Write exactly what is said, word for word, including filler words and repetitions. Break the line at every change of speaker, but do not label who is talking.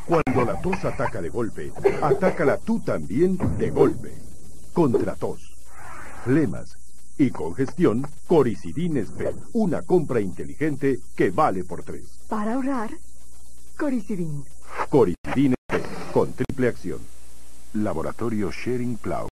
Cuando la tos ataca de golpe, atácala tú también de golpe. Contra tos, flemas y congestión, Coricidin Spec. Una compra inteligente que vale por tres.
Para ahorrar, Coricidin.
Coricidin Spec, con triple acción. Laboratorio Schering-Plough.